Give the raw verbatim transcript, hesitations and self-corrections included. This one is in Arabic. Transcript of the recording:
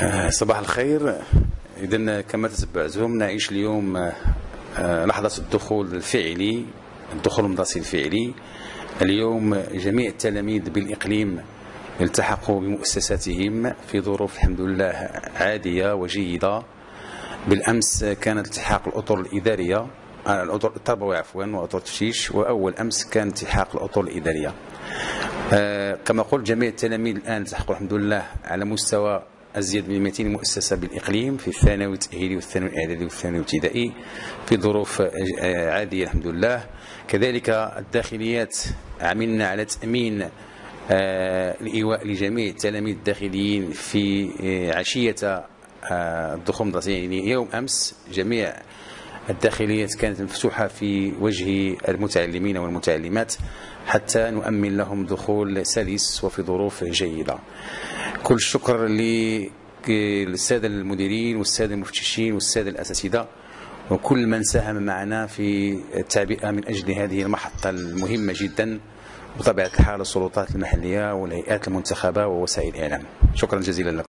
صباح الخير. إذا كما تتبعتم نعيش اليوم لحظة الدخول الفعلي، الدخول المدرسي الفعلي. اليوم جميع التلاميذ بالإقليم التحقوا بمؤسساتهم في ظروف الحمد لله عادية وجيدة. بالأمس كان التحاق الأطر الإدارية، الأطر التربوية عفوا وأطر التفتيش، وأول أمس كان التحاق الأطر الإدارية. آه كما قلت جميع التلاميذ الآن التحقوا الحمد لله على مستوى أزيد من مئتين مؤسسة بالإقليم في الثانوي التأهيلي والثانوي الإعدادي والثانوي الابتدائي في ظروف عادية الحمد لله. كذلك الداخليات عملنا على تأمين آه الإيواء لجميع التلاميذ الداخليين في آه عشية آه الدخول المدرسي، يعني يوم أمس جميع الداخليات كانت مفتوحة في وجه المتعلمين والمتعلمات حتى نؤمن لهم دخول سلس وفي ظروف جيدة. كل الشكر للسادة المديرين والسادة المفتشين والسادة الأساتذة وكل من ساهم معنا في التعبئة من أجل هذه المحطة المهمة جدا، وطبيعة الحال السلطات المحلية والهيئات المنتخبة ووسائل الإعلام. شكرا جزيلا لكم.